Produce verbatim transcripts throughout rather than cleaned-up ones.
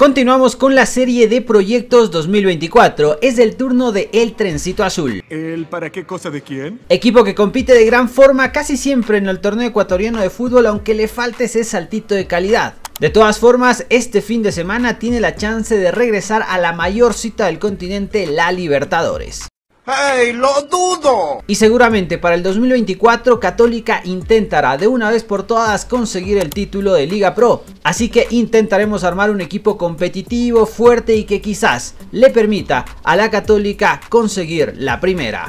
Continuamos con la serie de proyectos dos mil veinticuatro, es el turno de El Trencito Azul. ¿El para qué cosa de quién? Equipo que compite de gran forma casi siempre en el torneo ecuatoriano de fútbol, aunque le falta ese saltito de calidad. De todas formas, este fin de semana tiene la chance de regresar a la mayor cita del continente, la Libertadores. ¡Hey, lo dudo! Y seguramente para el dos mil veinticuatro Católica intentará de una vez por todas conseguir el título de Liga Pro. Así que intentaremos armar un equipo competitivo, fuerte y que quizás le permita a la Católica conseguir la primera.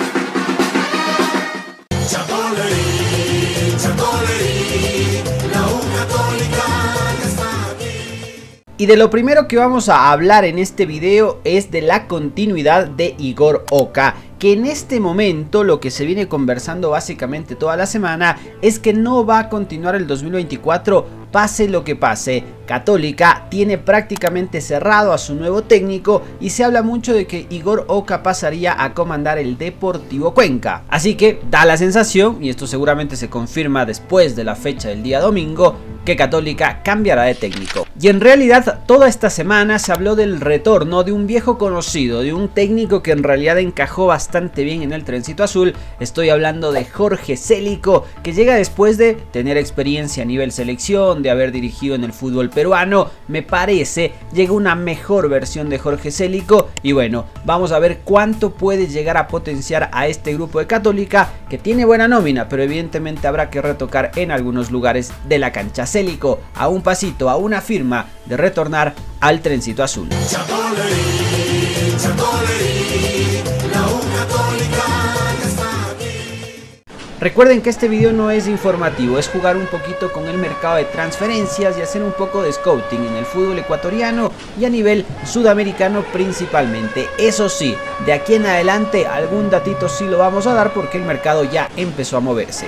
Y de lo primero que vamos a hablar en este video es de la continuidad de Igor Oca, que en este momento lo que se viene conversando básicamente toda la semana es que no va a continuar el dos mil veinticuatro pase lo que pase. Católica tiene prácticamente cerrado a su nuevo técnico y se habla mucho de que Igor Oca pasaría a comandar el Deportivo Cuenca. Así que da la sensación, y esto seguramente se confirma después de la fecha del día domingo, que Católica cambiará de técnico. Y en realidad toda esta semana se habló del retorno de un viejo conocido, de un técnico que en realidad encajó bastante bien en el Trencito Azul. Estoy hablando de Jorge Célico, que llega después de tener experiencia a nivel selección, de haber dirigido en el fútbol peruano. Me parece llega una mejor versión de Jorge Célico y bueno, vamos a ver cuánto puede llegar a potenciar a este grupo de Católica, que tiene buena nómina, pero evidentemente habrá que retocar en algunos lugares de la cancha. Célico a un pasito, a una firma de retornar al Trencito Azul. Recuerden que este video no es informativo, es jugar un poquito con el mercado de transferencias y hacer un poco de scouting en el fútbol ecuatoriano y a nivel sudamericano principalmente. Eso sí, de aquí en adelante algún datito sí lo vamos a dar porque el mercado ya empezó a moverse.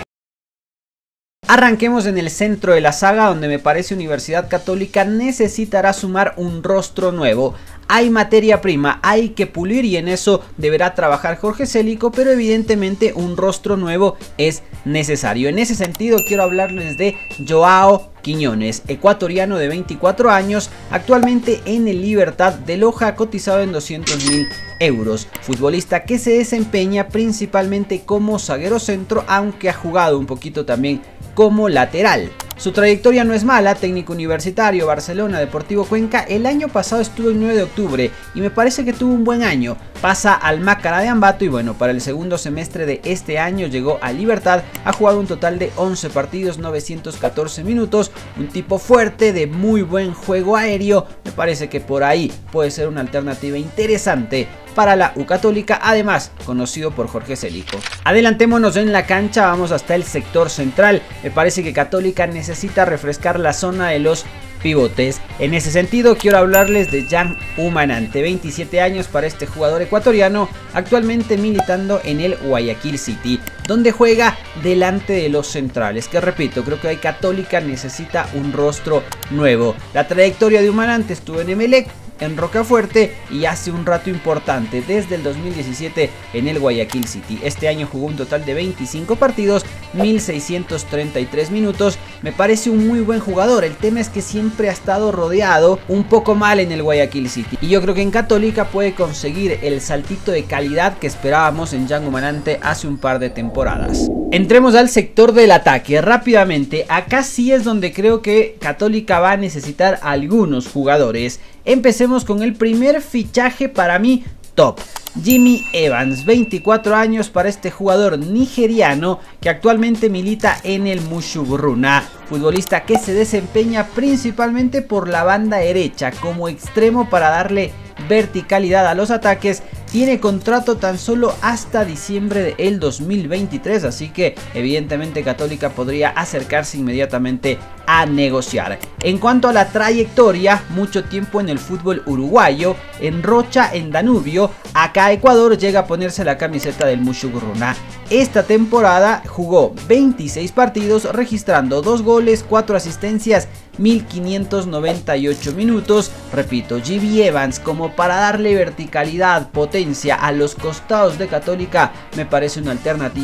Arranquemos en el centro de la saga, donde me parece Universidad Católica necesitará sumar un rostro nuevo. Hay materia prima, hay que pulir y en eso deberá trabajar Jorge Célico, pero evidentemente un rostro nuevo es necesario. En ese sentido quiero hablarles de Joao Quiñones, ecuatoriano de veinticuatro años, actualmente en el Libertad de Loja, cotizado en doscientos mil euros. Futbolista que se desempeña principalmente como zaguero centro, aunque ha jugado un poquito también como lateral. Su trayectoria no es mala: técnico universitario, Barcelona, Deportivo Cuenca. El año pasado estuvo el nueve de octubre y me parece que tuvo un buen año. Pasa al Macará de Ambato y bueno, para el segundo semestre de este año llegó a Libertad. Ha jugado un total de once partidos, novecientos catorce minutos. Un tipo fuerte, de muy buen juego aéreo. Me parece que por ahí puede ser una alternativa interesante para la U Católica, además conocido por Jorge Célico. Adelantémonos en la cancha, vamos hasta el sector central. Me parece que Católica necesita refrescar la zona de los pivotes. En ese sentido quiero hablarles de Jan Humanante, veintisiete años para este jugador ecuatoriano, actualmente militando en el Guayaquil City, donde juega delante de los centrales, que repito, creo que hoy Católica necesita un rostro nuevo. La trayectoria de Humanante: estuvo en Emelec, en Rocafuerte y hace un rato importante, desde el dos mil diecisiete en el Guayaquil City. Este año jugó un total de veinticinco partidos, mil seiscientos treinta y tres minutos. Me parece un muy buen jugador. El tema es que siempre ha estado rodeado un poco mal en el Guayaquil City y yo creo que en Católica puede conseguir el saltito de calidad que esperábamos en Jan Humanante hace un par de temporadas. Entremos al sector del ataque rápidamente. Acá sí es donde creo que Católica va a necesitar algunos jugadores. Empecemos con el primer fichaje para mí top: Jimmy Evans, veinticuatro años para este jugador nigeriano que actualmente milita en el Mushugruna. Futbolista que se desempeña principalmente por la banda derecha como extremo para darle verticalidad a los ataques. Tiene contrato tan solo hasta diciembre del dos mil veintitrés, así que evidentemente Católica podría acercarse inmediatamente a negociar. En cuanto a la trayectoria, mucho tiempo en el fútbol uruguayo, en Rocha, en Danubio. Acá a Ecuador llega a ponerse la camiseta del Mushugruna. Esta temporada jugó veintiséis partidos, registrando dos goles, cuatro asistencias, mil quinientos noventa y ocho minutos. Repito, Jimmy Evans, como para darle verticalidad, potencia a los costados de Católica, me parece una alternativa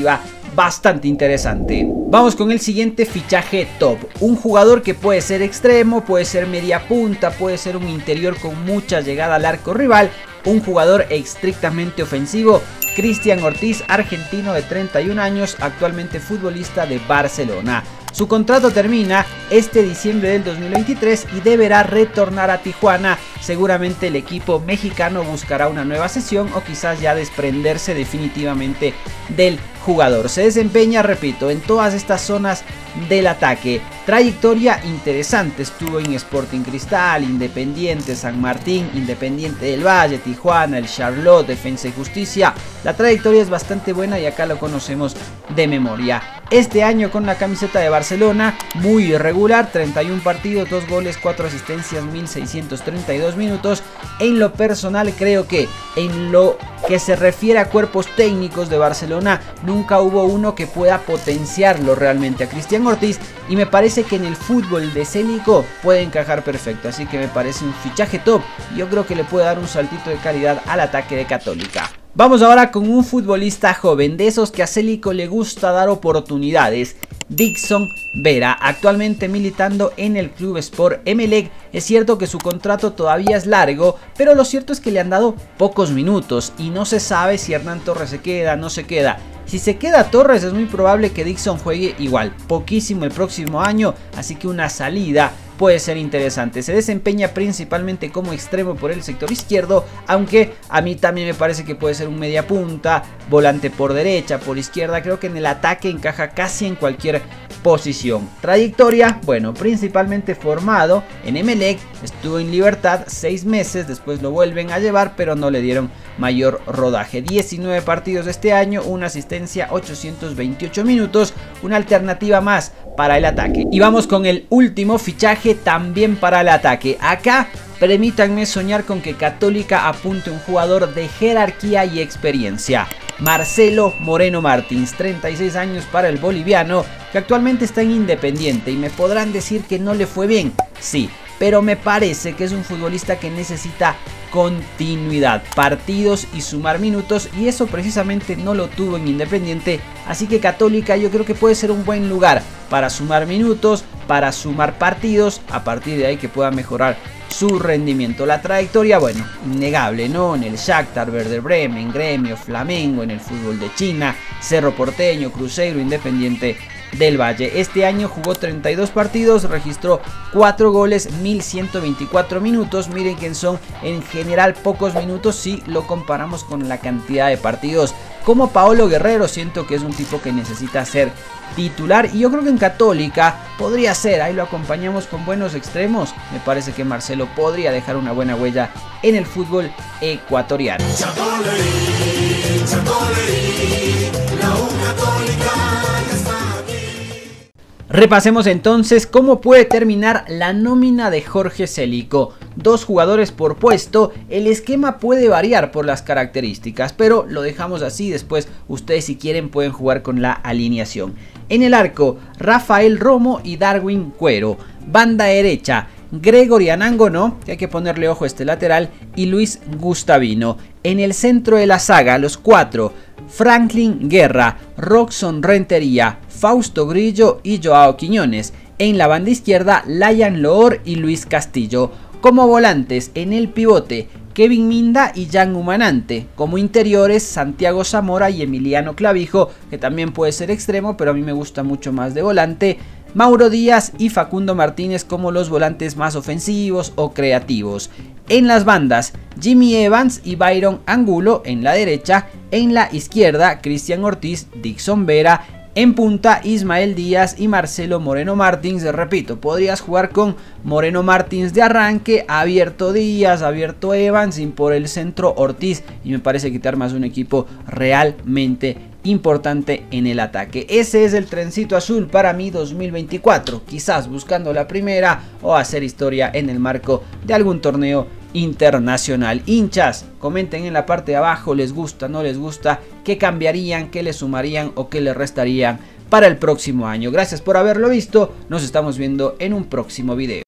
bastante interesante. Vamos con el siguiente fichaje top, un jugador que puede ser extremo, puede ser media punta, puede ser un interior con mucha llegada al arco rival, un jugador estrictamente ofensivo. Cristian Ortiz, argentino de treinta y un años, actualmente futbolista de Barcelona. Su contrato termina este diciembre del dos mil veintitrés y deberá retornar a Tijuana. Seguramente el equipo mexicano buscará una nueva sesión o quizás ya desprenderse definitivamente del jugador. Se desempeña, repito, en todas estas zonas del ataque. Trayectoria interesante, estuvo en Sporting Cristal, Independiente, San Martín, Independiente del Valle, Tijuana, el Charlotte, Defensa y Justicia. La trayectoria es bastante buena y acá lo conocemos de memoria. Este año con la camiseta de Barcelona, muy irregular, treinta y un partidos, dos goles, cuatro asistencias, mil seiscientos treinta y dos minutos. En lo personal creo que en lo que se refiere a cuerpos técnicos de Barcelona, nunca hubo uno que pueda potenciarlo realmente a Cristian Ortiz, y me parece que en el fútbol de Célico puede encajar perfecto, así que me parece un fichaje top. Yo creo que le puede dar un saltito de calidad al ataque de Católica. Vamos ahora con un futbolista joven, de esos que a Célico le gusta dar oportunidades. Dixon Vera, actualmente militando en el Club Sport Emelec. Es cierto que su contrato todavía es largo, pero lo cierto es que le han dado pocos minutos y no se sabe si Hernán Torres se queda, no se queda. Si se queda Torres es muy probable que Dixon juegue igual, poquísimo el próximo año, así que una salida puede ser interesante. Se desempeña principalmente como extremo por el sector izquierdo, aunque a mí también me parece que puede ser un media punta, volante por derecha, por izquierda. Creo que en el ataque encaja casi en cualquier posición. Trayectoria, bueno, principalmente formado en Emelec, estuvo en Libertad seis meses, después lo vuelven a llevar, pero no le dieron mayor rodaje. diecinueve partidos este año, una asistencia, ochocientos veintiocho minutos, una alternativa más para el ataque. Y vamos con el último fichaje también para el ataque. Acá permítanme soñar con que Católica apunte un jugador de jerarquía y experiencia. Marcelo Moreno Martins, treinta y seis años para el boliviano, que actualmente está en Independiente, y me podrán decir que no le fue bien, sí, pero me parece que es un futbolista que necesita continuidad, partidos y sumar minutos, y eso precisamente no lo tuvo en Independiente, así que Católica yo creo que puede ser un buen lugar para sumar minutos, para sumar partidos, a partir de ahí que pueda mejorar su rendimiento. La trayectoria, bueno, innegable, ¿no? En el Shakhtar, Werder Bremen, Gremio, Flamengo, en el fútbol de China, Cerro Porteño, Cruzeiro, Independiente del Valle. Este año jugó treinta y dos partidos, registró cuatro goles, mil ciento veinticuatro minutos. Miren que son en general pocos minutos si lo comparamos con la cantidad de partidos. Como Paolo Guerrero, siento que es un tipo que necesita ser titular, y yo creo que en Católica podría ser, ahí lo acompañamos con buenos extremos. Me parece que Marcelo podría dejar una buena huella en el fútbol ecuatoriano. Repasemos entonces cómo puede terminar la nómina de Jorge Célico. Dos jugadores por puesto, el esquema puede variar por las características, pero lo dejamos así. Después ustedes, si quieren, pueden jugar con la alineación. En el arco, Rafael Romo y Darwin Cuero. Banda derecha, Gregory Anango, no, que hay que ponerle ojo a este lateral, y Luis Gustavino. En el centro de la saga, los cuatro, Franklin Guerra, Roxon Rentería, Fausto Grillo y Joao Quiñones. En la banda izquierda, Layan Loor y Luis Castillo. Como volantes, en el pivote, Kevin Minda y Jan Humanante. Como interiores, Santiago Zamora y Emiliano Clavijo, que también puede ser extremo, pero a mí me gusta mucho más de volante. Mauro Díaz y Facundo Martínez como los volantes más ofensivos o creativos. En las bandas, Jimmy Evans y Byron Angulo en la derecha. En la izquierda, Cristian Ortiz, Dixon Vera. En punta, Ismael Díaz y Marcelo Moreno Martins. Repito, podrías jugar con Moreno Martins de arranque, abierto Díaz, abierto Evans, y por el centro Ortiz, y me parece que te armas un equipo realmente importante en el ataque. Ese es el trencito azul para mí dos mil veinticuatro, quizás buscando la primera o hacer historia en el marco de algún torneo internacional. Hinchas, comenten en la parte de abajo, les gusta, no les gusta, qué cambiarían, qué le sumarían o qué le restarían para el próximo año. Gracias por haberlo visto, nos estamos viendo en un próximo video.